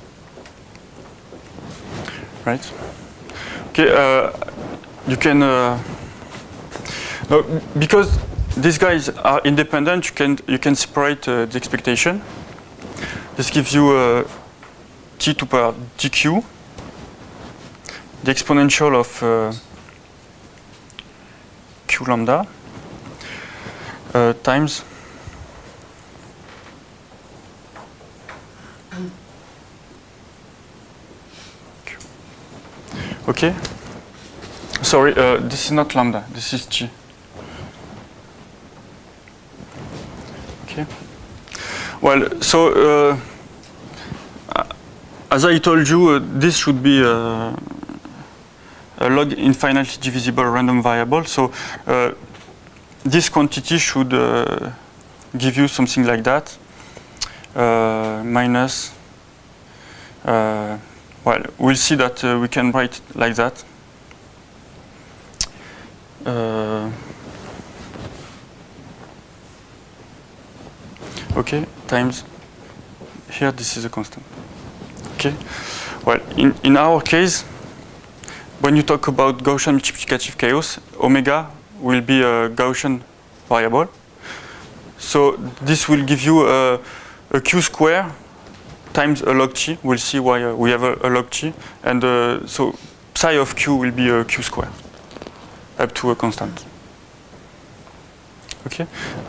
Right? Okay, you can no, because these guys are independent. You can separate the expectation. This gives you t to power dq, the exponential of q lambda times q. Okay. Sorry, this is not lambda. This is g. Okay. Well, so as I told you, this should be a log infinitely divisible random variable. So this quantity should give you something like that. Minus. Well, we'll see that we can write like that. Okay, times here this is a constant. Okay, well, in our case, when you talk about Gaussian multiplicative chaos, omega will be a Gaussian variable. So this will give you a q square times a log t. We'll see why we have a log t, and so psi of q will be a q square up to a constant. Okay.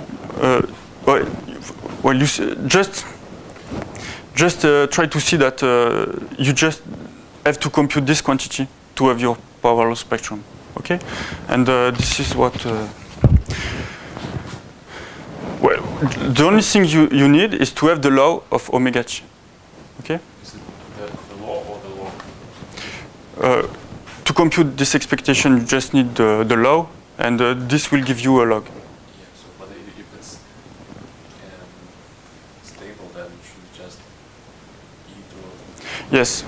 Well, you just try to see that you just have to compute this quantity to have your power law spectrum. Okay, and this is what. Well, the only thing you need is to have the law of omega t. Okay. Is it the law or the log? To compute this expectation, you just need the law, and this will give you a log. Yeah, so but if it's stable, then you should just e to. Yes.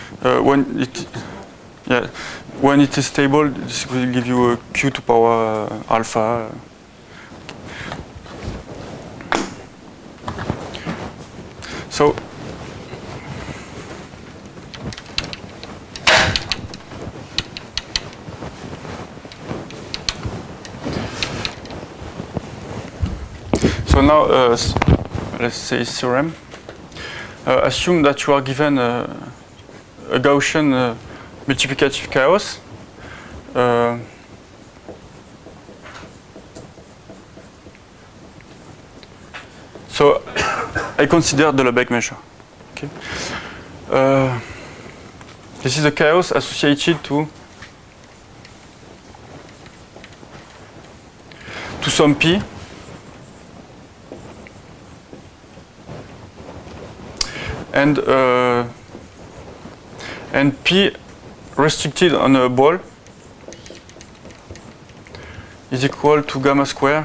When it is stable, this will give you a q to power alpha. So. So now, let's say theorem. Assume that you are given a Gaussian multiplicative chaos. So I consider the Lebesgue measure. Okay. This is a chaos associated to to some p, and p restricted on a ball is equal to gamma square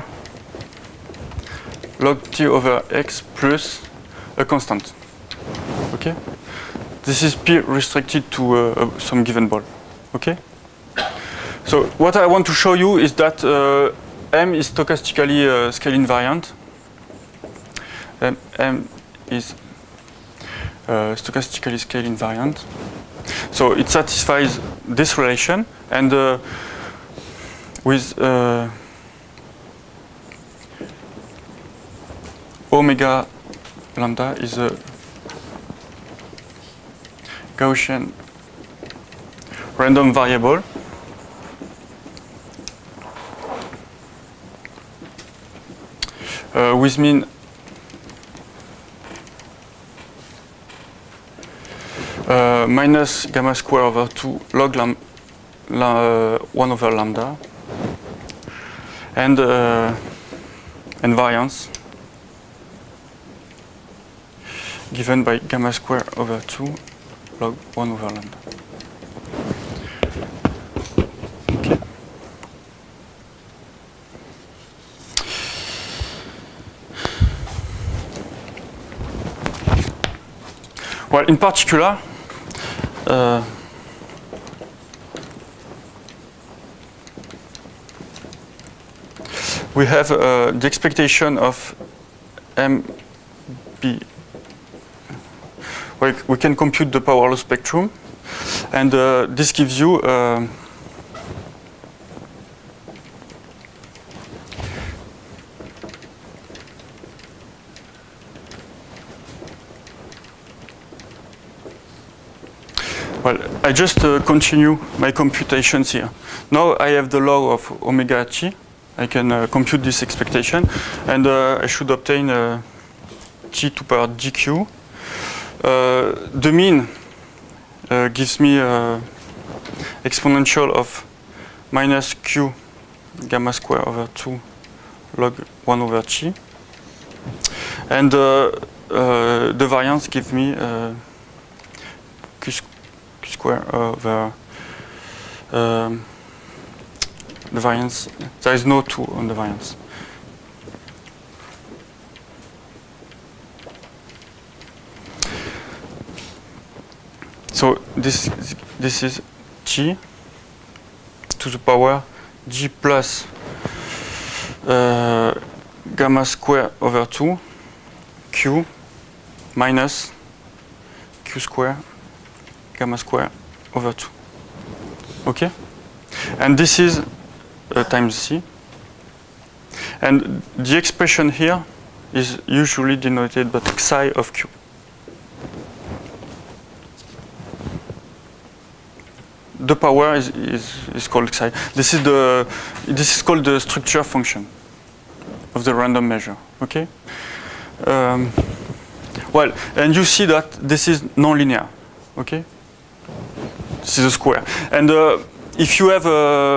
log t over x plus a constant. Okay, this is p restricted to some given ball. Okay, so what I want to show you is that m is stochastically scale invariant. M is stochastically scale invariant. So it satisfies this relation, and with omega lambda is a Gaussian random variable with mean minus gamma square over 2 log 1 over lambda, and variance given by gamma square over 2 log 1 over lambda. Okay. Well, in particular, we have the expectation of MB. We can compute the power law spectrum, and this gives you well, I just continue my computations here. Now I have the law of omega t. I can compute this expectation, and I should obtain t to power dq. The mean gives me exponential of minus q gamma square over 2 log 1 over t, and the variance gives me q square over the variance. There is no 2 on the variance. So this is t to the power g plus gamma square over 2 q minus q square gamma square over 2. Okay, and this is times c, and the expression here is usually denoted by psi of q. The power is called psi. This is called the structure function of the random measure. Okay. Well, and you see that this is non-linear. Okay. This is a square, and if you have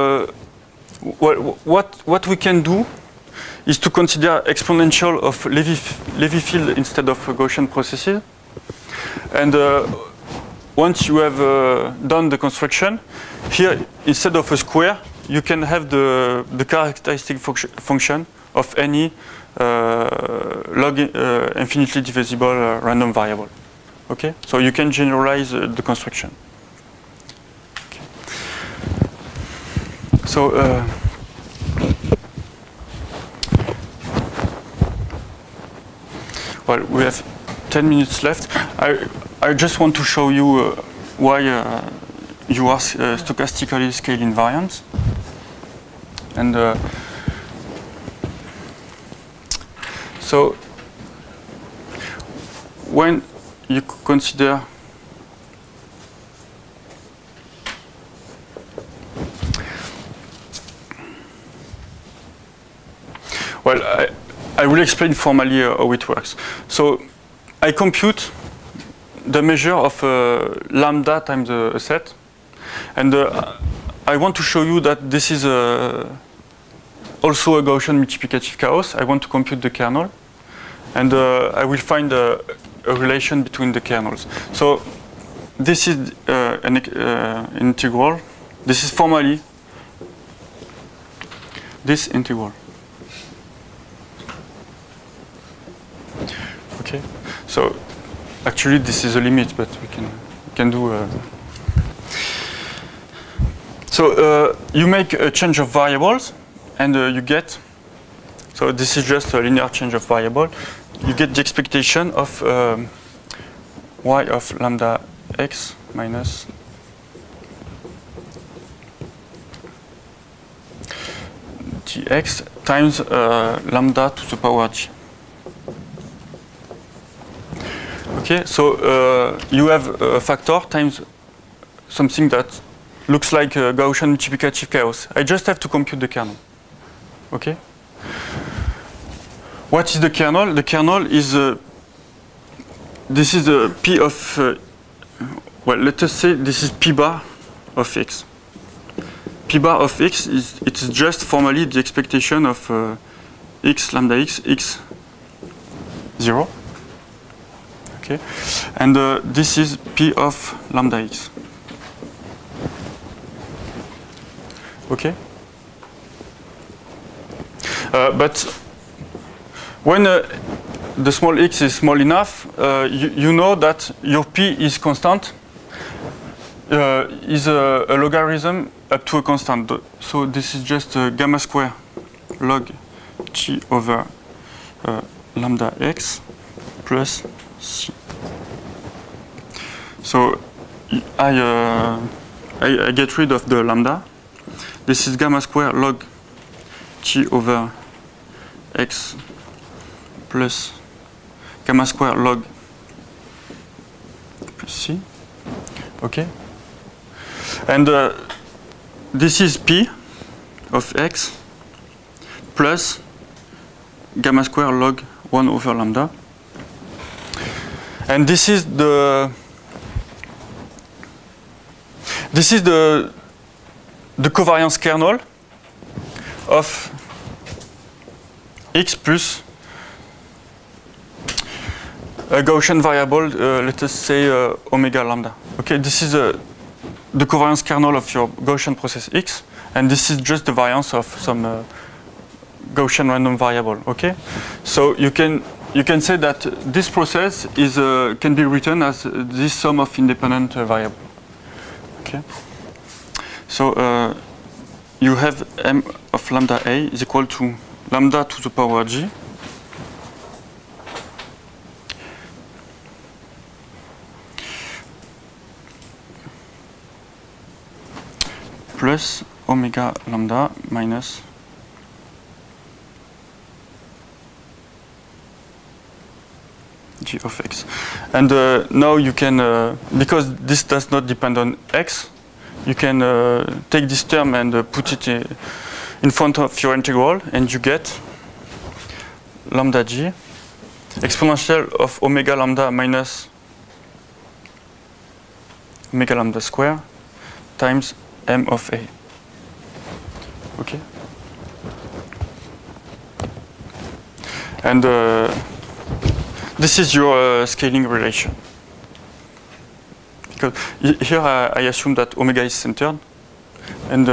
what we can do is to consider exponential of Levy field instead of Gaussian processes, and once you have done the construction, here instead of a square, you can have the characteristic function of any log infinitely divisible random variable. Okay, so you can generalize the construction. Okay. So well, we have 10 minutes left. I just want to show you why you are stochastically scale invariant, and so when you consider well, I will explain formally how it works. So I compute the measure of lambda times a set, and I want to show you that this is a also a Gaussian multiplicative chaos. I want to compute the kernel, and I will find a relation between the kernels. So this is an integral. This is formally this integral. Okay, so actually this is a limit, but we can do. So you make a change of variables, and you get. So this is just a linear change of variable. You get the expectation of y of lambda x minus gx times lambda to the power g. Okay, so you have a factor times something that looks like a Gaussian multiplicative chaos. I just have to compute the kernel. Okay. What is the kernel? The kernel is this is a p of well, let us say this is p bar of x. P bar of x is just formally the expectation of x lambda x 0. Okay, and this is p of lambda x. Okay, but when the small x is small enough, you know that your p is constant, is a logarithm up to a constant. So this is just gamma square log g over lambda x plus c. So I get rid of the lambda. This is gamma square log g over x plus gamma square log plus c. Okay. And this is p of x plus gamma square log 1 over lambda. And this is the covariance kernel of x plus a Gaussian variable, let us say omega lambda. Okay, this is the covariance kernel of your Gaussian process x, and this is just the variance of some Gaussian random variable. Okay, so you can say that this process is can be written as this sum of independent variables. Okay, so you have m of lambda a is equal to lambda to the power g plus omega lambda minus g of x. And now you can, because this does not depend on x, you can take this term and put it in front of your integral, and you get lambda g exponential of omega lambda minus omega lambda square times m of a. Okay. And this is your scaling relation. Because here I assume that omega is centered, and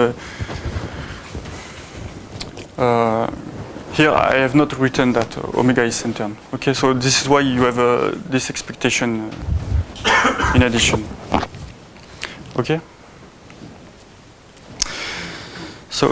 here I have not written that omega is centered. Okay, so this is why you have this expectation in addition. Okay. So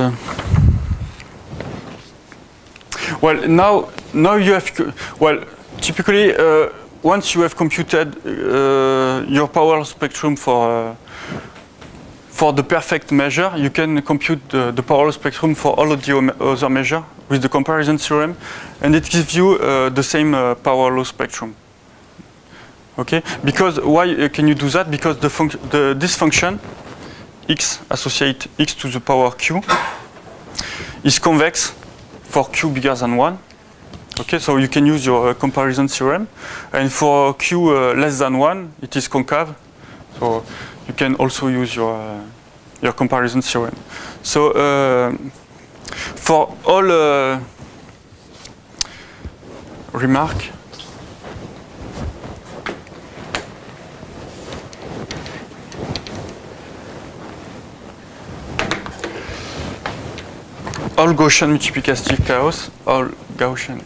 well, now you have typically once you have computed your power spectrum for the perfect measure, you can compute the power spectrum for all of the other measures with the comparison theorem, and it gives you the same power law spectrum. Okay, because why can you do that? Because this function x associate x to the power q is convex for q bigger than 1. Okay, so you can use your comparison theorem, and for q less than 1, it is concave. So you can also use your comparison theorem. So For all remark, all Gaussian multiplicative chaos, all Gaussian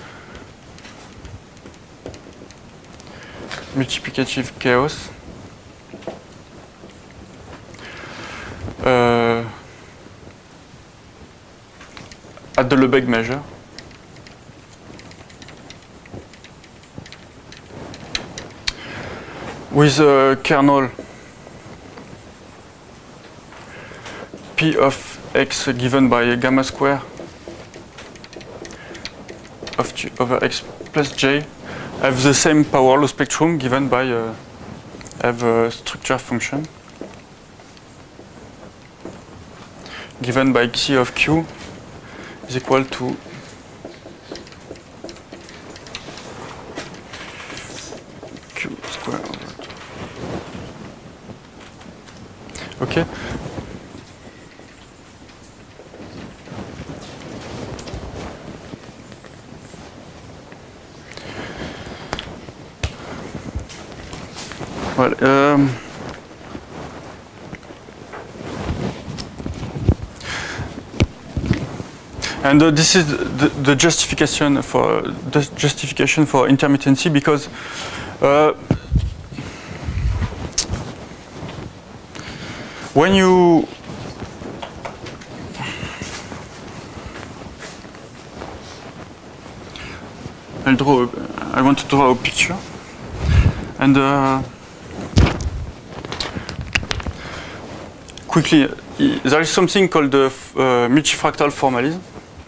multiplicative chaos at the Lebesgue measure with a kernel P of x given by gamma square of G over x plus j have the same power law spectrum given by have a structure function given by xi of q is equal to q square over 2. Okay. Well, and this is the justification for intermittency, because when you I want to draw a picture, and quickly, there is something called the multifractal formalism.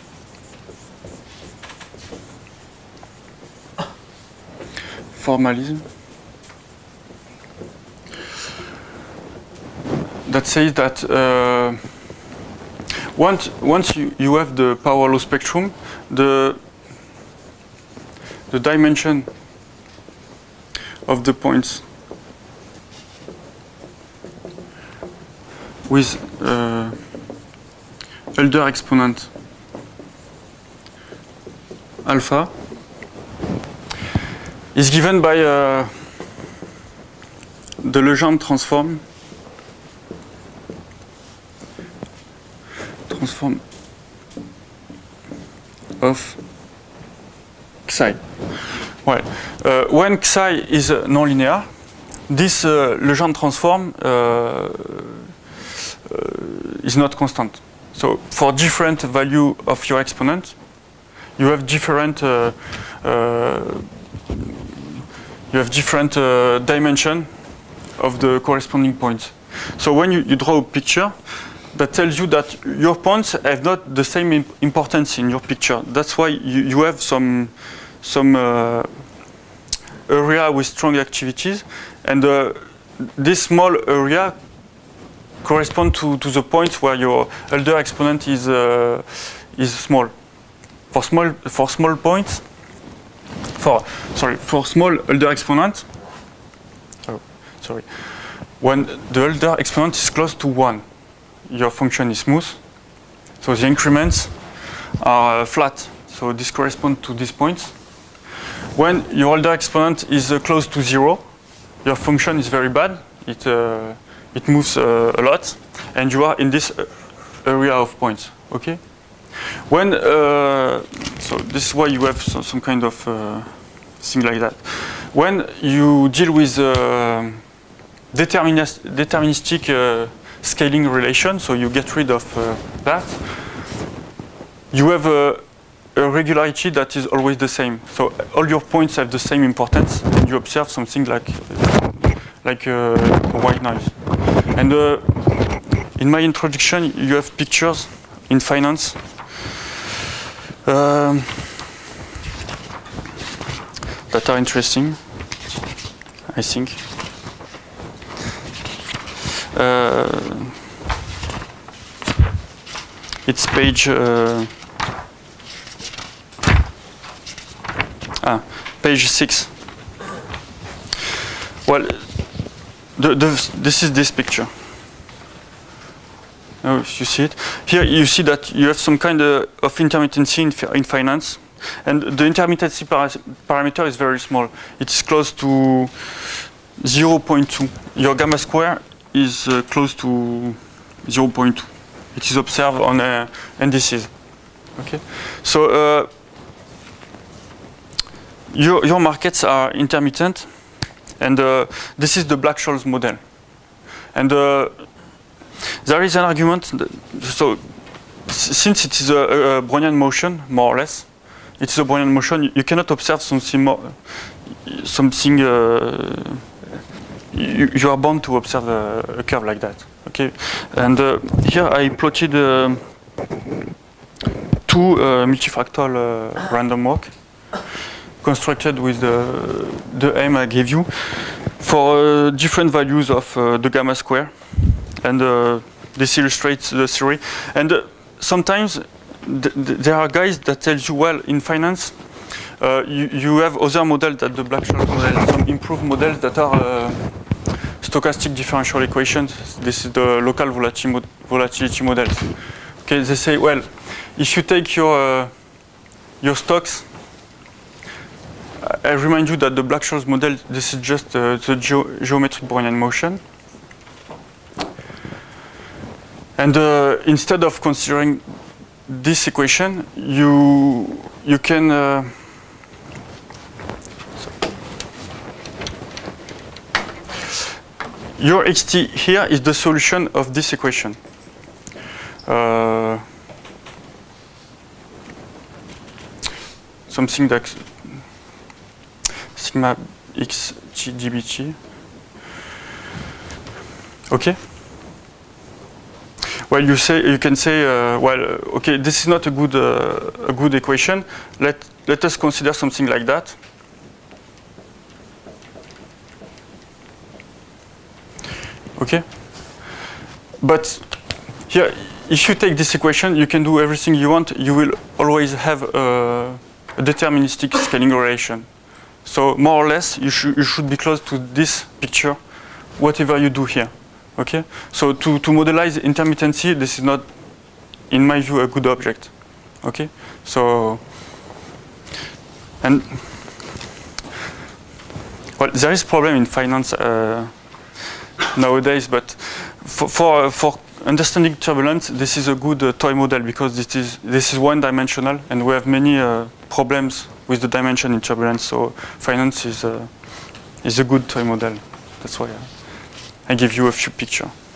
That says that once you have the power law spectrum, the dimension of the points with Hölder exponent alpha is given by the Legendre transform of Xi. Well, when Xi is nonlinear, this Legendre transform is not constant. So for different value of your exponent, you have different dimension of the corresponding points. So when you draw a picture, that tells you that your points have not the same importance in your picture. That's why you have some area with strong activities, and this small area correspond to the points where your Hölder exponent is small. For small points, for small Hölder exponent, when the Hölder exponent is close to 1, your function is smooth. So the increments are flat. So this corresponds to these points. When your Hölder exponent is close to 0, your function is very bad. It moves a lot, and you are in this area of points. Okay. When so this is why you have some kind of thing like that. When you deal with deterministic scaling relation, so you get rid of that, you have a regularity that is always the same. So all your points have the same importance, and you observe something like white noise. And in my introduction, you have pictures in finance that are interesting, I think. It's page page 6. Well, this is this picture. Oh, you see it here. You see that you have some kind of intermittency in finance, and the intermittency parameter is very small. It is close to 0.2. Your gamma square is close to 0.2. It is observed on indices. Okay, so your markets are intermittent, and this is the Black-Scholes model, and there is an argument that, so since it is a Brownian motion, more or less, it's a Brownian motion, you cannot observe something more, you are bound to observe a curve like that. Okay, and here I plotted two multifractal random walk constructed with the aim I gave you for different values of the gamma square. And this illustrates the theory. And sometimes there are guys that tell you, well, in finance, you have other models than the Black-Scholes model, some improved models that are stochastic differential equations. This is the local volatility models. Okay, they say, well, if you take your stocks, I remind you that the Black-Scholes model, this is just the geometric Brownian motion. And instead of considering this equation, you can your xt here is the solution of this equation. Something that sigma x g dbt. Okay. Well, you can say, okay, this is not a good equation. Let us consider something like that. Okay, but here, if you take this equation, you can do everything you want. You will always have a deterministic scaling relation. So more or less, you should be close to this picture, whatever you do here. Okay, so to modelize intermittency, this is not, in my view, a good object. Okay, so and well, there is problem in finance nowadays, but for understanding turbulence, this is a good toy model because this is one-dimensional, and we have many problems with the dimension in turbulence. So finance is a good toy model. That's why I give you a few pictures.